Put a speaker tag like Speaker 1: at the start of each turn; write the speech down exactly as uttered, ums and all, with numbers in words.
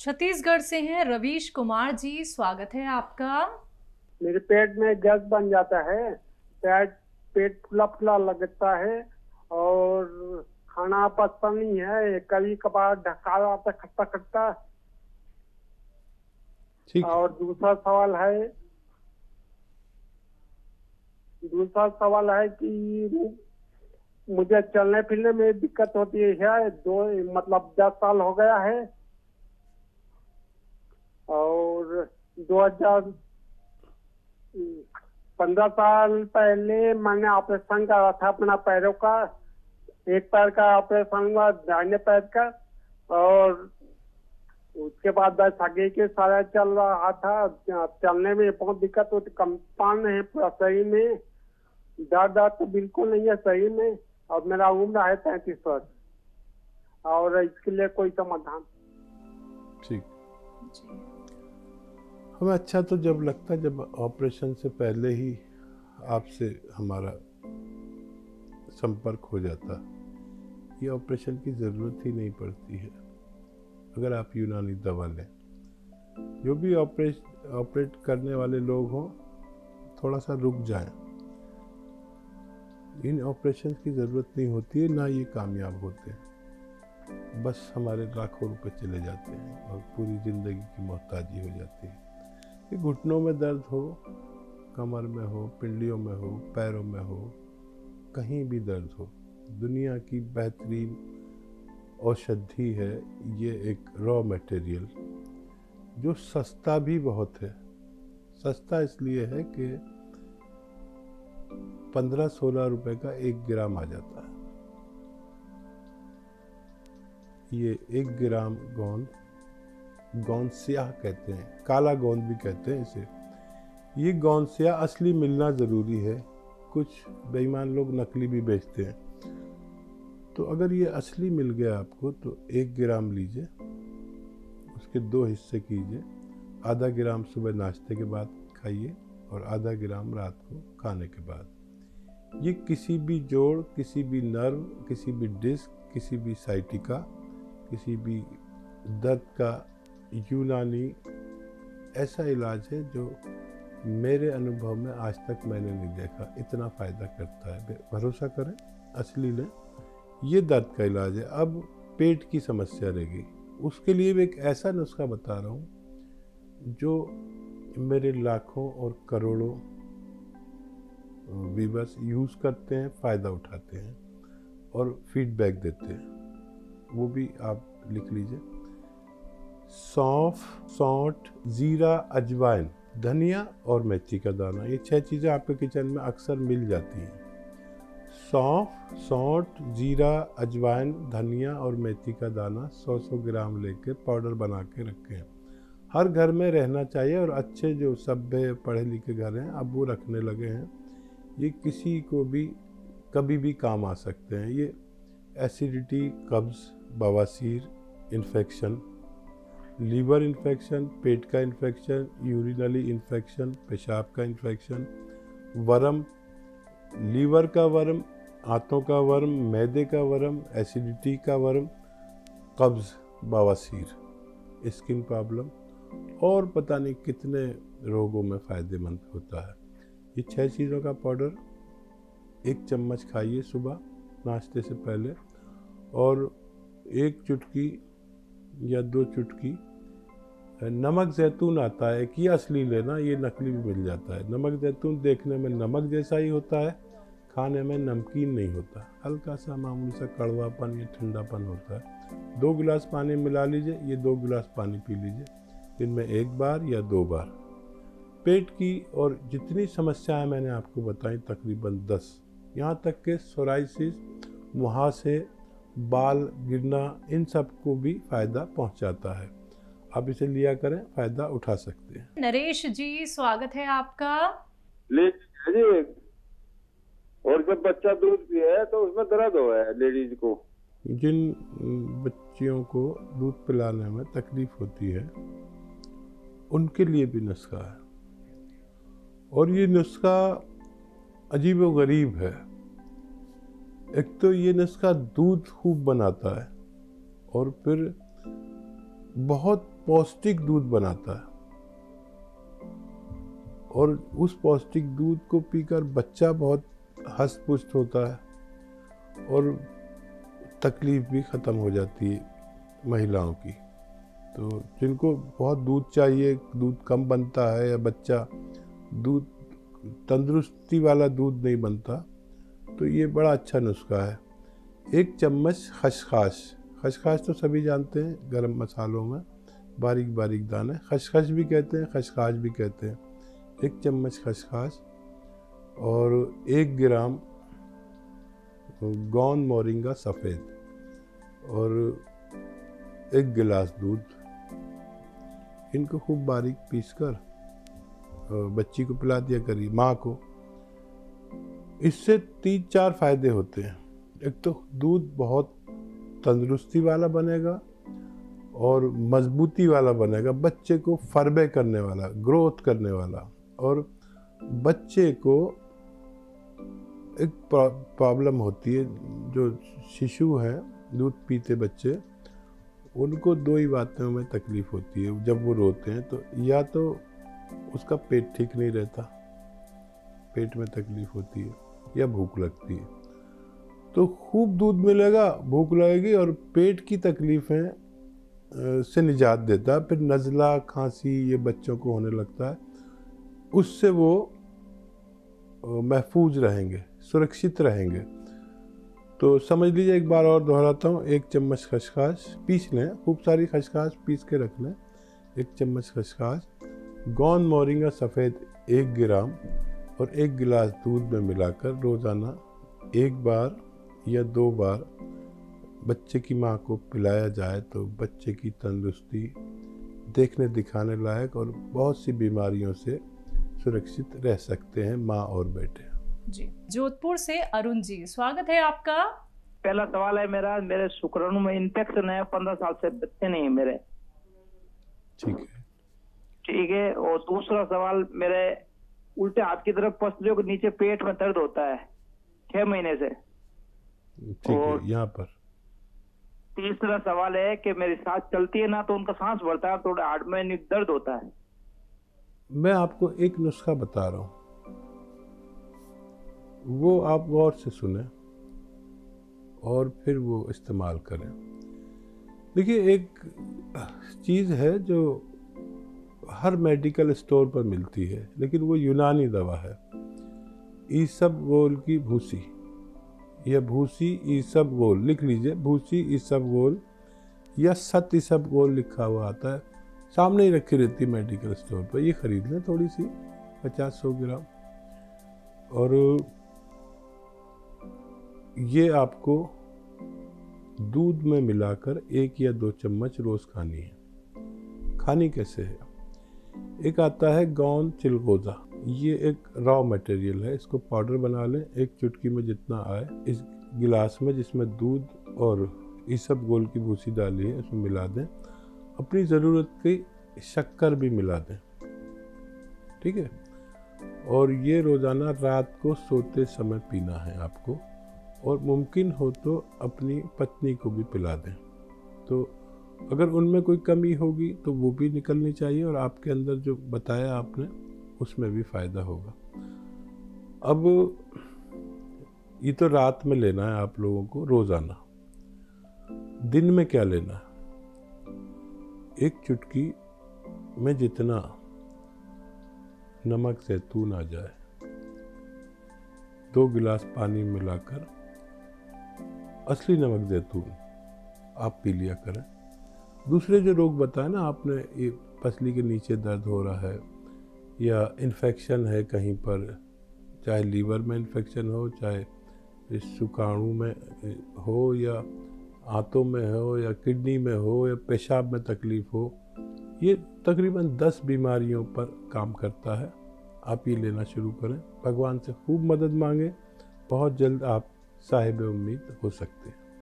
Speaker 1: छत्तीसगढ़ से हैं रवीश कुमार जी, स्वागत है आपका।
Speaker 2: मेरे पेट में गैस बन जाता है, पेट पेट फुला फुला लगता है और खाना पचता नहीं है, कभी कभार ढका आता खट्टा खट्टा।
Speaker 3: ठीक है।
Speaker 2: और दूसरा सवाल है दूसरा सवाल है कि मुझे चलने फिरने में दिक्कत होती है। दो मतलब दस साल हो गया है और दो हजार पंद्रह साल पहले मैंने ऑपरेशन करा था अपना पैरों का। एक पैर का ऑपरेशन हुआ, दाहिने पैर का, और उसके बाद बस आगे के सारा चल रहा था। चलने में बहुत दिक्कत होती, कंपान है पूरा शरीर में, दर्द दर्द तो बिल्कुल नहीं है शरीर में। और मेरा उम्र है पैंतीस वर्ष और इसके लिए कोई समाधान?
Speaker 3: ठीक। हमें अच्छा तो जब लगता है जब ऑपरेशन से पहले ही आपसे हमारा संपर्क हो जाता, ये ऑपरेशन की ज़रूरत ही नहीं पड़ती है अगर आप यूनानी दवा लें। जो भी ऑपरेट ऑपरेट करने वाले लोग हों, थोड़ा सा रुक जाएं। इन ऑपरेशन की ज़रूरत नहीं होती है, ना ये कामयाब होते हैं। बस हमारे लाखों रुपए चले जाते हैं और पूरी ज़िंदगी की मोहताजी हो जाती है। ये घुटनों में दर्द हो, कमर में हो, पिंडलियों में हो, पैरों में हो, कहीं भी दर्द हो, दुनिया की बेहतरीन औषधि है ये एक रॉ मटेरियल, जो सस्ता भी बहुत है। सस्ता इसलिए है कि पंद्रह सोलह रुपए का एक ग्राम आ जाता है। ये एक ग्राम गोंद, गोंद स्याह कहते हैं, काला गोंद भी कहते हैं इसे। ये गोंद स्याह असली मिलना ज़रूरी है, कुछ बेईमान लोग नकली भी बेचते हैं। तो अगर ये असली मिल गया आपको तो एक ग्राम लीजिए, उसके दो हिस्से कीजिए। आधा ग्राम सुबह नाश्ते के बाद खाइए और आधा ग्राम रात को खाने के बाद। ये किसी भी जोड़, किसी भी नर्व, किसी भी डिस्क, किसी भी साइटिका, किसी भी दर्द का यूनानी ऐसा इलाज है जो मेरे अनुभव में आज तक मैंने नहीं देखा इतना फ़ायदा करता है। भरोसा करें, असली लें। ये दर्द का इलाज है। अब पेट की समस्या रहेगी, उसके लिए भी एक ऐसा नुस्खा बता रहा हूँ जो मेरे लाखों और करोड़ों व्यूअर्स यूज़ करते हैं, फ़ायदा उठाते हैं और फीडबैक देते हैं। वो भी आप लिख लीजिए। सौंफ, सौंठ, जीरा, अजवाइन, धनिया और मेथी का दाना, ये छह चीज़ें आपके किचन में अक्सर मिल जाती हैं। सौंफ, सौंठ, जीरा, अजवाइन, धनिया और मेथी का दाना सौ सौ ग्राम लेके पाउडर बना के रखें। हर घर में रहना चाहिए और अच्छे जो सभ्य पढ़े लिखे घर हैं अब वो रखने लगे हैं। ये किसी को भी कभी भी काम आ सकते हैं। ये एसिडिटी, कब्ज़, बवासीर, इन्फेक्शन, लीवर इन्फेक्शन, पेट का इन्फेक्शन, यूरिनरी इन्फेक्शन, पेशाब का इन्फेक्शन, वर्म, लीवर का वर्म, आंतों का वर्म, मैदे का वर्म, एसिडिटी का वर्म, कब्ज़, बवासीर, स्किन प्रॉब्लम और पता नहीं कितने रोगों में फ़ायदेमंद होता है। ये छह चीज़ों का पाउडर एक चम्मच खाइए सुबह नाश्ते से पहले, और एक चुटकी या दो चुटकी नमक जैतून आता है कि असली लेना, ये नकली भी मिल जाता है। नमक जैतून देखने में नमक जैसा ही होता है, खाने में नमकीन नहीं होता, हल्का सा मामूली सा कड़वापन या ठंडापन होता है। दो गिलास पानी मिला लीजिए, ये दो गिलास पानी पी लीजिए दिन में एक बार या दो बार। पेट की और जितनी समस्याएं मैंने आपको बताई तकरीबन दस, यहाँ तक के सोराइसिस, मुहासे, बाल गिरना, इन सब को भी फ़ायदा पहुंचाता है। आप इसे लिया करें, फ़ायदा उठा सकते हैं।
Speaker 1: नरेश जी, स्वागत है आपका।
Speaker 2: लेडीज जी, और जब बच्चा दूध पिए तो उसमें दर्द हो है लेडीज को।
Speaker 3: जिन बच्चियों को दूध पिलाने में तकलीफ होती है उनके लिए भी नुस्खा है, और ये नुस्खा अजीब व गरीब है। एक तो ये नुस्खा दूध खूब बनाता है और फिर बहुत पौष्टिक दूध बनाता है और उस पौष्टिक दूध को पीकर बच्चा बहुत हष्ट पुष्ट होता है और तकलीफ भी ख़त्म हो जाती है महिलाओं की। तो जिनको बहुत दूध चाहिए, दूध कम बनता है या बच्चा दूध तंदुरुस्ती वाला दूध नहीं बनता, तो ये बड़ा अच्छा नुस्खा है। एक चम्मच खसखस, खसखस तो सभी जानते हैं, गरम मसालों में बारीक बारीक दाने, खसखस भी कहते हैं, खसखस भी कहते हैं। एक चम्मच खसखस और एक ग्राम गौन मोरिंगा सफ़ेद और एक गिलास दूध, इनको खूब बारीक पीसकर बच्ची को पिला दिया करिए, माँ को। इससे तीन चार फायदे होते हैं। एक तो दूध बहुत तंदुरुस्ती वाला बनेगा और मजबूती वाला बनेगा, बच्चे को फरबे करने वाला, ग्रोथ करने वाला। और बच्चे को एक प्रॉब्लम होती है, जो शिशु हैं दूध पीते बच्चे, उनको दो ही बातों में तकलीफ होती है जब वो रोते हैं। तो या तो उसका पेट ठीक नहीं रहता, पेट में तकलीफ होती है, या भूख लगती है। तो खूब दूध मिलेगा, भूख लगेगी और पेट की तकलीफ़ें से निजात देता है। फिर नज़ला, खांसी ये बच्चों को होने लगता है, उससे वो महफूज रहेंगे, सुरक्षित रहेंगे। तो समझ लीजिए, एक बार और दोहराता हूँ। एक चम्मच खसखस पीस लें, खूब सारी खसखस पीस के रख लें। एक चम्मच खसखस, गौन मोरिंगा सफ़ेद एक ग्राम और एक गिलास दूध में मिलाकर रोज़ाना एक बार या दो बार बच्चे की माँ को पिलाया जाए तो बच्चे की तंदुरुस्ती देखने दिखाने लायक और बहुत सी बीमारियों से सुरक्षित रह सकते हैं माँ और बेटे।
Speaker 1: जी, जोधपुर से अरुण जी, स्वागत है आपका।
Speaker 4: पहला सवाल है मेरा, मेरे शुक्राणु में इन्फेक्शन है, पंद्रह साल से बच्चे नहीं है मेरे।
Speaker 3: ठीक है,
Speaker 4: ठीक है। और दूसरा सवाल, मेरे उल्टे हाथ की तरफ पसलियों के नीचे पेट में दर्द होता है छह महीने से।
Speaker 3: ठीक है। यहाँ पर
Speaker 4: तीसरा सवाल है कि मेरी सांस चलती है ना तो उनका सांस बढ़ता है, थोड़ा हार्ट में दर्द होता है।
Speaker 3: मैं आपको एक नुस्खा बता रहा हूँ, वो आप गौर से सुने और फिर वो इस्तेमाल करें। देखिए, एक चीज़ है जो हर मेडिकल स्टोर पर मिलती है, लेकिन वो यूनानी दवा है। ईसबगोल की भूसी, यह भूसी ईसबगोल, लिख लीजिए, भूसी ईसबगोल या सत ईसबगोल लिखा हुआ आता है, सामने ही रखी रहती है मेडिकल स्टोर पर। ये खरीद लें थोड़ी सी, पचास सौ ग्राम, और ये आपको दूध में मिलाकर एक या दो चम्मच रोज़ खानी है। खानी कैसे है? एक आता है गौन चिलगोज़ा, ये एक रॉ मटेरियल है, इसको पाउडर बना लें, एक चुटकी में जितना आए इस गिलास में जिसमें दूध और ईसबगोल की भूसी डाली है उसमें मिला दें। अपनी ज़रूरत की शक्कर भी मिला दें, ठीक है। और ये रोज़ाना रात को सोते समय पीना है आपको, और मुमकिन हो तो अपनी पत्नी को भी पिला दें। तो अगर उनमें कोई कमी होगी तो वो भी निकलनी चाहिए, और आपके अंदर जो बताया आपने उसमें भी फ़ायदा होगा। अब ये तो रात में लेना है आप लोगों को रोज़ाना। दिन में क्या लेना है? एक चुटकी में जितना नमक जैतून आ जाए, दो गिलास पानी मिलाकर असली नमक जैतून आप पी लिया करें। दूसरे जो रोग बताए ना आपने, ये पसली के नीचे दर्द हो रहा है या इन्फेक्शन है कहीं पर, चाहे लीवर में इन्फेक्शन हो, चाहे इस शुक्राणु में हो, या आंतों में हो, या किडनी में हो, या पेशाब में तकलीफ़ हो, ये तकरीबन दस बीमारियों पर काम करता है। आप ये लेना शुरू करें, भगवान से खूब मदद मांगें, बहुत जल्द आप साहिब उम्मीद हो सकते हैं।